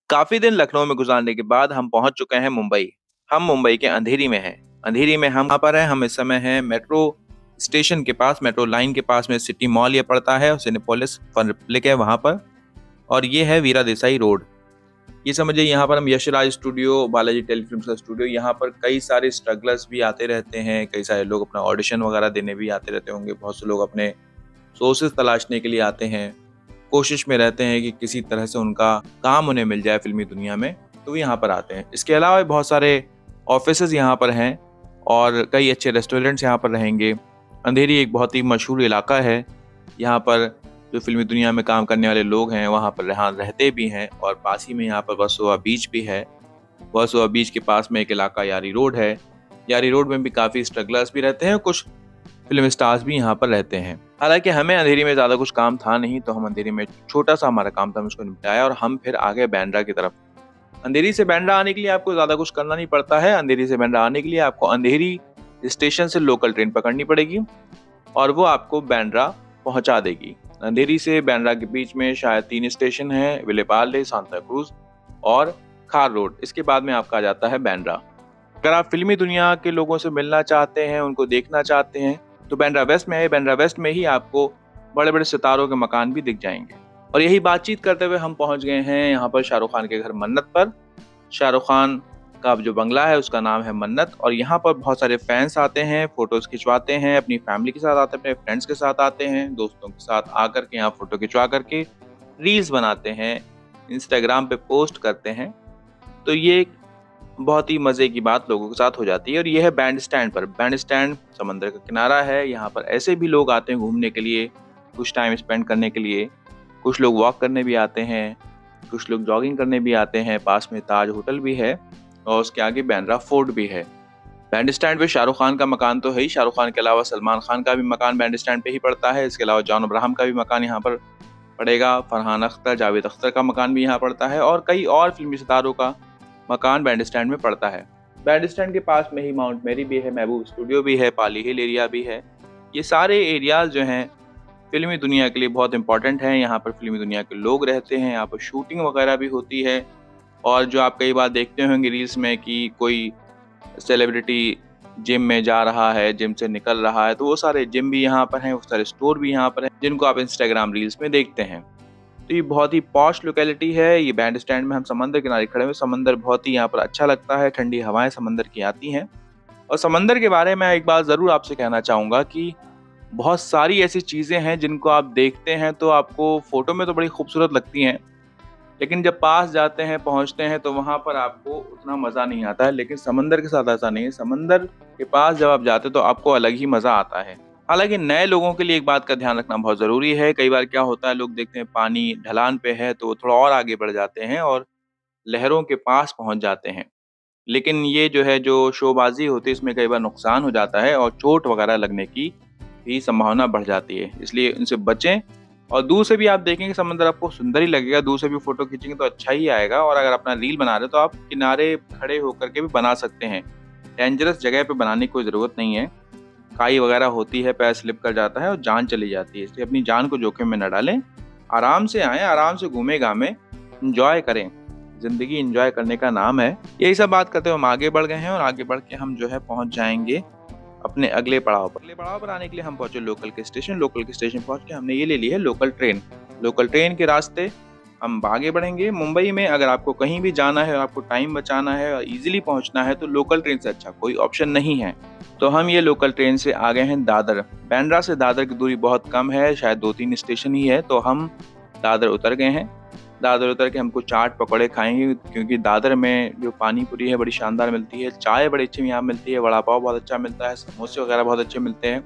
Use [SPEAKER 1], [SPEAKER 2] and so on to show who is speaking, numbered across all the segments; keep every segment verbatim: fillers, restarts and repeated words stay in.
[SPEAKER 1] काफ़ी दिन लखनऊ में गुज़ारने के बाद हम पहुँच चुके हैं मुंबई। हम मुंबई के अंधेरी में हैं। अंधेरी में हम कहाँ पर हैं? हम इस समय हैं मेट्रो स्टेशन के पास, मेट्रो लाइन के पास में सिटी मॉल ये पड़ता है और सिनेपोलिस फन रिपब्लिक है वहाँ पर। और ये है वीरा देसाई रोड। ये समझिए यहाँ पर हम यशराज स्टूडियो, बालाजी टेलीफ़िल्म्स का स्टूडियो, यहाँ पर कई सारे स्ट्रगलर्स भी आते रहते हैं, कई सारे लोग अपना ऑडिशन वगैरह देने भी आते रहते होंगे। बहुत से लोग अपने सोर्सेज़ तलाशने के लिए आते हैं। कोशिश में रहते हैं कि किसी तरह से उनका काम उन्हें मिल जाए फ़िल्मी दुनिया में, तो वो यहाँ पर आते हैं। इसके अलावा भी बहुत सारे ऑफ़िसेज़ यहाँ पर हैं और कई अच्छे रेस्टोरेंट्स यहाँ पर रहेंगे। अंधेरी एक बहुत ही मशहूर इलाका है। यहाँ पर जो फ़िल्मी दुनिया में काम करने वाले लोग हैं, वहाँ पर यहाँ रहते भी हैं और पास ही में यहाँ पर वर्सोवा बीच भी है। वर्सोवा बीच के पास में एक इलाका यारी रोड है। यारी रोड में भी काफ़ी स्ट्रगलर्स भी रहते हैं, कुछ फ़िल्म स्टार्स भी यहाँ पर रहते हैं। हालाँकि हमें अंधेरी में ज़्यादा कुछ काम था नहीं, तो हम अंधेरी में छोटा-सा हमारा काम था, हम उसको निपटाया और हम फिर आ गए बांद्रा की तरफ। अंधेरी से बांद्रा आने के लिए आपको ज़्यादा कुछ करना नहीं पड़ता है। अंधेरी से बांद्रा आने के लिए आपको अंधेरी स्टेशन से लोकल ट्रेन पकड़नी पड़ेगी और वो आपको बांद्रा पहुँचा देगी। अंधेरी से बांद्रा के बीच में शायद तीन स्टेशन हैं, विलेपार्ले, सांता क्रूज़ और खार रोड। इसके बाद में आपका आ जाता है बांद्रा। अगर आप फ़िल्मी दुनिया के लोगों से मिलना चाहते हैं, उनको देखना चाहते हैं, तो बांद्रा वेस्ट में है। बांद्रा वेस्ट में ही आपको बड़े-बड़े सितारों के मकान भी दिख जाएंगे। और यही बातचीत करते हुए हम पहुंच गए हैं यहाँ पर शाहरुख खान के घर मन्नत पर। शाहरुख खान का जो बंगला है उसका नाम है मन्नत और यहाँ पर बहुत सारे फैंस आते हैं, फ़ोटोज़ खिंचवाते हैं, अपनी फैमिली के साथ आते हैं, अपने फ्रेंड्स के साथ आते हैं, दोस्तों के साथ आकर के यहाँ फ़ोटो खिंचवा करके रील्स बनाते हैं, इंस्टाग्राम पे पोस्ट करते हैं। तो ये बहुत ही मज़े की बात लोगों के साथ हो जाती है। और ये है बैंड स्टैंड पर। बैंड स्टैंड समंदर का किनारा है। यहाँ पर ऐसे भी लोग आते हैं घूमने के लिए, कुछ टाइम स्पेंड करने के लिए। कुछ लोग वॉक करने भी आते हैं, कुछ लोग जॉगिंग करने भी आते हैं। पास में ताज होटल भी है और उसके आगे बांद्रा फोर्ट भी है। बैंड स्टैंड पे शाहरुख खान का मकान तो है ही। शाहरुख खान के अलावा सलमान खान का भी मकान बैंड स्टैंड पे ही पड़ता है। इसके अलावा जॉन अब्राहम का भी मकान यहाँ पर पड़ेगा। फरहान अख्तर, जावेद अख्तर का मकान भी यहाँ पड़ता है और कई और फिल्मी सितारों का मकान बैंड स्टैंड में पड़ता है। बैंड स्टैंड के पास में ही माउंट मेरी भी है, महबूब स्टूडियो भी है, पाली हिल एरिया भी है। ये सारे एरियाज़ जो हैं फिल्मी दुनिया के लिए बहुत इंपॉर्टेंट हैं। यहाँ पर फिल्मी दुनिया के लोग रहते हैं, यहाँ पर शूटिंग वगैरह भी होती है। और जो आप कई बार देखते होंगे रील्स में कि कोई सेलिब्रिटी जिम में जा रहा है, जिम से निकल रहा है, तो वो सारे जिम भी यहाँ पर हैं, वो सारे स्टोर भी यहाँ पर हैं, जिनको आप इंस्टाग्राम रील्स में देखते हैं। तो ये बहुत ही पॉश लोकेलिटी है। ये बैंड स्टैंड में हम समंदर किनारे खड़े हुए, समंदर बहुत ही यहाँ पर अच्छा लगता है, ठंडी हवाएं समंदर की आती हैं। और समंदर के बारे में एक बात ज़रूर आपसे कहना चाहूँगा कि बहुत सारी ऐसी चीज़ें हैं जिनको आप देखते हैं तो आपको फ़ोटो में तो बड़ी खूबसूरत लगती हैं, लेकिन जब पास जाते हैं, पहुँचते हैं तो वहाँ पर आपको उतना मज़ा नहीं आता है। लेकिन समंदर के साथ ऐसा नहीं है। समंदर के पास जब आप जाते हो तो आपको अलग ही मज़ा आता है। हालाँकि नए लोगों के लिए एक बात का ध्यान रखना बहुत ज़रूरी है। कई बार क्या होता है, लोग देखते हैं पानी ढलान पे है तो वो थोड़ा और आगे बढ़ जाते हैं और लहरों के पास पहुँच जाते हैं। लेकिन ये जो है जो शोबाज़ी होती है इसमें कई बार नुकसान हो जाता है और चोट वगैरह लगने की भी संभावना बढ़ जाती है, इसलिए इनसे बचें। और दूर से भी आप देखेंगे समंदर आपको सुंदर ही लगेगा, दूर से भी फ़ोटो खींचेंगे तो अच्छा ही आएगा। और अगर अपना रील बना रहे हो तो आप किनारे खड़े होकर के भी बना सकते हैं। डेंजरस जगह पे बनाने की कोई ज़रूरत नहीं है। खाई वगैरह होती है, पैर स्लिप कर जाता है और जान चली जाती है, इसलिए अपनी जान को जोखिम में न डालें। आराम से आएँ, आराम से घूमें-घामें, एन्जॉय करें। ज़िंदगी एन्जॉय करने का नाम है। यही सब बात करते हुए हम आगे बढ़ गए हैं और आगे बढ़ के हम जो है पहुँच जाएँगे अपने अगले पड़ाव पर। अगले पड़ाव पर आने के लिए हम पहुँचे लोकल के स्टेशन। लोकल के स्टेशन पहुँच के हमने ये ले ली है लोकल ट्रेन। लोकल ट्रेन के रास्ते हम आगे बढ़ेंगे। मुंबई में अगर आपको कहीं भी जाना है और आपको टाइम बचाना है और ईज़िली पहुँचना है तो लोकल ट्रेन से अच्छा कोई ऑप्शन नहीं है। तो हम ये लोकल ट्रेन से आ गए हैं दादर। बांद्रा से दादर की दूरी बहुत कम है, शायद दो तीन स्टेशन ही है, तो हम दादर उतर गए हैं। दादर उतर के हमको चाट पकौड़े खाएंगे क्योंकि दादर में जो पानी पूरी है बड़ी शानदार मिलती है, चाय बड़ी अच्छी यहाँ मिलती है, वड़ा पाव बहुत अच्छा मिलता है, समोसे वगैरह बहुत अच्छे मिलते हैं।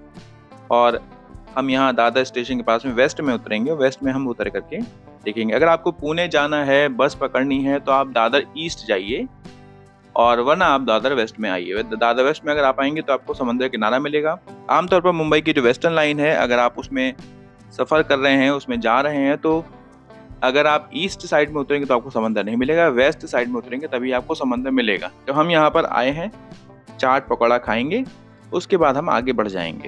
[SPEAKER 1] और हम यहाँ दादर स्टेशन के पास में वेस्ट में उतरेंगे। वेस्ट में हम उतर करके देखेंगे। अगर आपको पुणे जाना है, बस पकड़नी है, तो आप दादर ईस्ट जाइए और वरना आप दादर वेस्ट में आइए। दादर वेस्ट में अगर आप आएंगे तो आपको समंदर किनारा मिलेगा। आमतौर पर मुंबई की जो वेस्टर्न लाइन है, अगर आप उसमें सफ़र कर रहे हैं, उसमें जा रहे हैं, तो अगर आप ईस्ट साइड में उतरेंगे तो आपको समंदर नहीं मिलेगा, वेस्ट साइड में उतरेंगे तभी आपको समंदर मिलेगा। तो हम यहाँ पर आए हैं, चाट पकौड़ा खाएंगे, उसके बाद हम आगे बढ़ जाएंगे।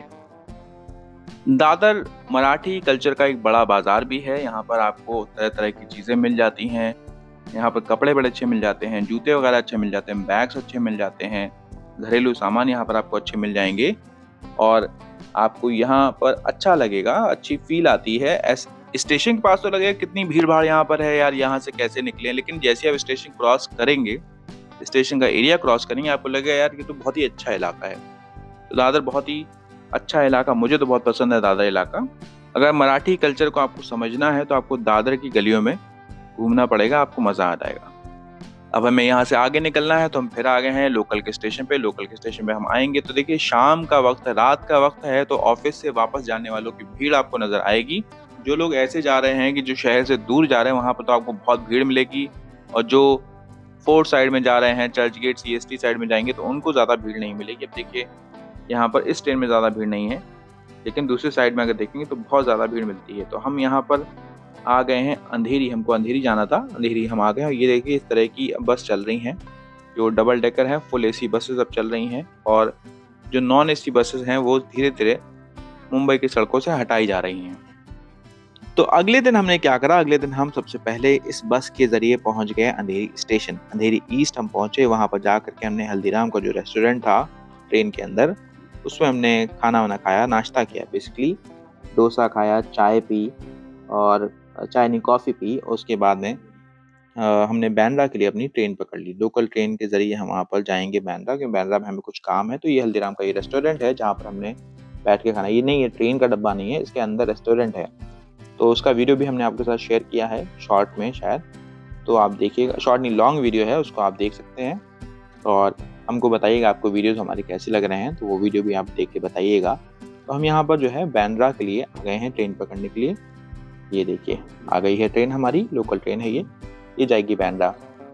[SPEAKER 1] दादर मराठी कल्चर का एक बड़ा बाज़ार भी है। यहाँ पर आपको तरह तरह की चीज़ें मिल जाती हैं। यहाँ पर कपड़े बड़े अच्छे मिल जाते हैं, जूते वगैरह अच्छे मिल जाते हैं, बैग्स अच्छे मिल जाते हैं, घरेलू सामान यहाँ पर आपको अच्छे मिल जाएंगे और आपको यहाँ पर अच्छा लगेगा, अच्छी फील आती है। एस स्टेशन के पास तो लगेगा कितनी भीड़ भाड़ यहाँ पर है यार, यहाँ से कैसे निकले, लेकिन जैसे आप स्टेशन क्रॉस करेंगे, स्टेशन का एरिया क्रॉस करेंगे, आपको लगेगा यार ये तो बहुत ही अच्छा इलाका है। तो दादर बहुत ही अच्छा इलाका, मुझे तो बहुत पसंद है दादर इलाका। अगर मराठी कल्चर को आपको समझना है तो आपको दादर की गलियों में घूमना पड़ेगा, आपको मज़ा आ जाएगा। अब हमें यहाँ से आगे निकलना है तो हम फिर आ गए हैं लोकल के स्टेशन पे। लोकल के स्टेशन पे हम आएंगे तो देखिए शाम का वक्त है, रात का वक्त है, तो ऑफिस से वापस जाने वालों की भीड़ आपको नजर आएगी। जो लोग ऐसे जा रहे हैं कि जो शहर से दूर जा रहे हैं, वहाँ पर तो आपको बहुत भीड़ मिलेगी, और जो फोर्ट साइड में जा रहे हैं, Churchgate C S T side में जाएंगे तो उनको ज़्यादा भीड़ नहीं मिलेगी। अब देखिए यहाँ पर इस ट्रेन में ज़्यादा भीड़ नहीं है, लेकिन दूसरी साइड में अगर देखेंगे तो बहुत ज़्यादा भीड़ मिलती है। तो हम यहाँ पर आ गए हैं अंधेरी, हमको अंधेरी जाना था, अंधेरी हम आ गए हैं। ये देखिए इस तरह की बस चल रही हैं, जो डबल डेकर है, फुल एसी बसेस अब चल रही हैं, और जो नॉन एसी बसेस हैं वो धीरे धीरे मुंबई की सड़कों से हटाई जा रही हैं। तो अगले दिन हमने क्या करा, अगले दिन हम सबसे पहले इस बस के जरिए पहुंच गए अंधेरी स्टेशन। अंधेरी ईस्ट हम पहुंचे, वहां पर जा करके हमने हल्दीराम का जो रेस्टोरेंट था ट्रेन के अंदर, उसमें हमने खाना वाना खाया, नाश्ता किया, बेसिकली डोसा खाया, चाय पी और चाय नहीं कॉफ़ी पी। उसके बाद में आ, हमने बांद्रा के लिए अपनी ट्रेन पकड़ ली। लोकल ट्रेन के ज़रिए हम वहाँ पर जाएंगे बांद्रा, क्योंकि बांद्रा में हमें कुछ काम है। तो ये हल्दीराम का ये रेस्टोरेंट है जहाँ पर हमने बैठ के खाना, ये नहीं, ये ट्रेन का डब्बा नहीं है, इसके अंदर रेस्टोरेंट है। तो उसका वीडियो भी हमने आपके साथ शेयर किया है शॉर्ट में शायद, तो आप देखिएगा, शॉर्ट नहीं लॉन्ग वीडियो है, उसको आप देख सकते हैं और हमको बताइएगा आपको वीडियोज़ हमारे कैसे लग रहे हैं, तो वो वीडियो भी आप देख के बताइएगा। तो हम यहाँ पर जो है बांद्रा के लिए आ गए हैं ट्रेन पकड़ने के लिए। ये देखिए आ गई है ट्रेन हमारी, लोकल ट्रेन है ये ये जाएगी बांद्रा।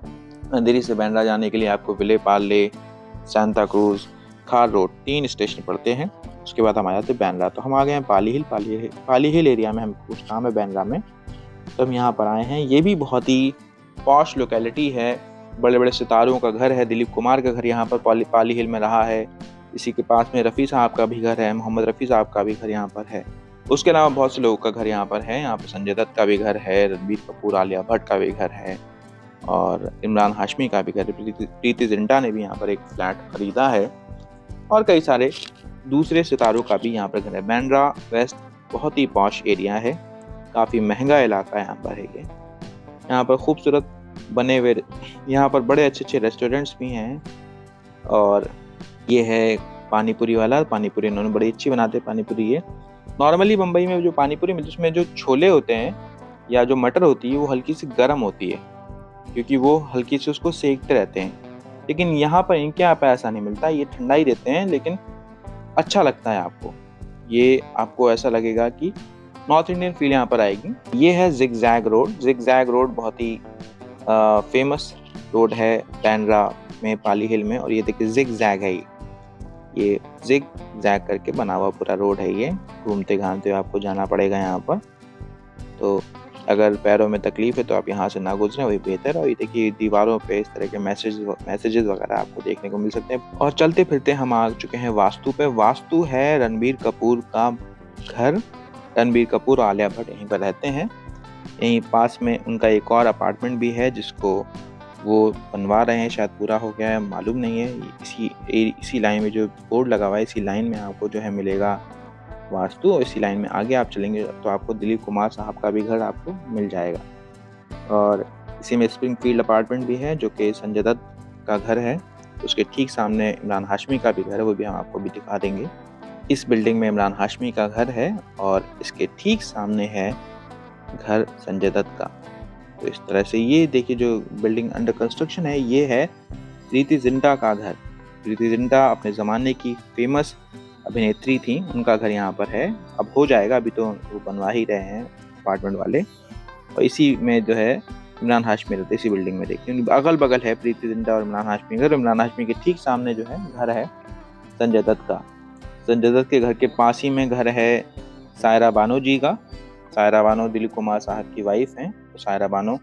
[SPEAKER 1] अंधेरी से बांद्रा जाने के लिए आपको विले पार्ले, सांता क्रूज, खार रोड तीन स्टेशन पड़ते हैं। उसके बाद हम आ जाते हैं बांद्रा। तो हम आ गए हैं पाली हिल। पाली हिल पाली हिल एरिया में हम कुछ काम है बांद्रा में, तो हम यहाँ पर आए हैं। ये भी बहुत ही पॉश लोकेलिटी है, बड़े बड़े सितारों का घर है। दिलीप कुमार का घर यहाँ पर पाली पाली हिल में रहा है। इसी के पास में रफ़ी साहब का भी घर है, मोहम्मद रफ़ी साहब का भी घर यहाँ पर है। उसके अलावा बहुत से लोगों का घर यहाँ पर है। यहाँ पर संजय दत्त का भी घर है, रणबीर कपूर, आलिया भट्ट का भी घर है, और इमरान हाशमी का भी घर है। प्रीति प्रीति जिंटा ने भी यहाँ पर एक फ्लैट खरीदा है, और कई सारे दूसरे सितारों का भी यहाँ पर घर है। बांद्रा वेस्ट बहुत ही पॉश एरिया है, काफ़ी महंगा इलाका यहाँ पर है ये। यहाँ पर खूबसूरत बने हुए, यहाँ पर बड़े अच्छे अच्छे रेस्टोरेंट्स भी हैं। और ये है पानीपुरी वाला, पानीपुरी इन्होंने बड़ी अच्छी बनाते हैं पानीपुरी। ये नॉर्मली मुंबई में जो पानीपुरी मिलती है उसमें जो छोले होते हैं या जो मटर होती है वो हल्की सी गर्म होती है, क्योंकि वो हल्की से उसको सेकते रहते हैं। लेकिन यहाँ पर इनके यहाँ पे ऐसा नहीं मिलता, ये ठंडा ही देते हैं, लेकिन अच्छा लगता है आपको। ये आपको ऐसा लगेगा कि नॉर्थ इंडियन फील यहाँ पर आएगी। ये है zig zag road. Zig zag road बहुत ही आ, फेमस रोड है बांद्रा में, पाली हिल में। और ये देखिए जिग जैग है, ये ये जिग जैग करके बना हुआ पूरा रोड है। ये घूमते घामते हुए आपको जाना पड़ेगा यहाँ पर। तो अगर पैरों में तकलीफ है तो आप यहाँ से ना गुजरें, वही बेहतर है। और ये देखिए दीवारों पे इस तरह के मैसेज मैसेजेस वगैरह आपको देखने को मिल सकते हैं। और चलते फिरते हम आ चुके हैं वास्तु पे। वास्तु है रणबीर कपूर का घर। रणबीर कपूर और आलिया भट्ट यहीं पर रहते हैं। यहीं पास में उनका एक और अपार्टमेंट भी है जिसको वो बनवा रहे हैं, शायद पूरा हो गया है, मालूम नहीं है। इसी इसी लाइन में जो बोर्ड लगा हुआ है, इसी लाइन में आपको जो है मिलेगा वास्तु। इसी लाइन में आगे आप चलेंगे तो आपको दिलीप कुमार साहब का भी घर आपको मिल जाएगा। और इसी में स्प्रिंगफील्ड अपार्टमेंट भी है जो कि संजय दत्त का घर है। उसके ठीक सामने इमरान हाशमी का भी घर है, वो भी हम आपको भी दिखा देंगे। इस बिल्डिंग में इमरान हाशमी का घर है और इसके ठीक सामने है घर संजय दत्त का। तो इस तरह से ये देखिए जो बिल्डिंग अंडर कंस्ट्रक्शन है, ये है प्रीति जिंटा का घर। प्रीति जिंटा अपने ज़माने की फेमस अभिनेत्री थी, उनका घर यहाँ पर है। अब हो जाएगा, अभी तो वो बनवा ही रहे हैं अपार्टमेंट वाले। और इसी में जो है इमरान हाशमी रहते, इसी बिल्डिंग में देखिए अगल बगल है प्रीति जिंटा और इमरान हाशमी घर। इमरान हाशमी के ठीक सामने जो है घर है संजय दत्त का। संजय दत्त के घर के पास ही में घर है सायरा बानो जी का। सायरा बानो दिलीप कुमार साहब की वाइफ हैं, तो सायरा बानो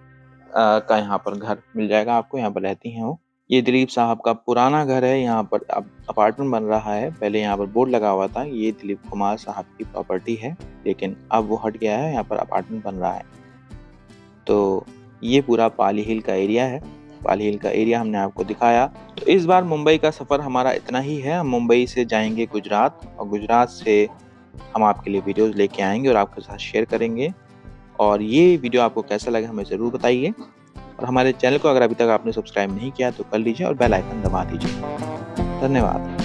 [SPEAKER 1] का यहाँ पर घर मिल जाएगा आपको, यहाँ पर रहती हैं वो। ये दिलीप साहब का पुराना घर है, यहाँ पर अब अपार्टमेंट बन रहा है। पहले यहाँ पर बोर्ड लगा हुआ था ये दिलीप कुमार साहब की प्रॉपर्टी है, लेकिन अब वो हट गया है, यहाँ पर अपार्टमेंट बन रहा है। तो ये पूरा पाली हिल का एरिया है। पाली हिल का एरिया हमने आपको दिखाया। तो इस बार मुंबई का सफ़र हमारा इतना ही है। हम मुंबई से जाएंगे गुजरात और गुजरात से हम आपके लिए वीडियोज़ लेके आएंगे और आपके साथ शेयर करेंगे। और ये वीडियो आपको कैसा लगा हमें ज़रूर बताइए। और हमारे चैनल को अगर अभी तक आपने सब्सक्राइब नहीं किया तो कर लीजिए और बेल आइकन दबा दीजिए। धन्यवाद।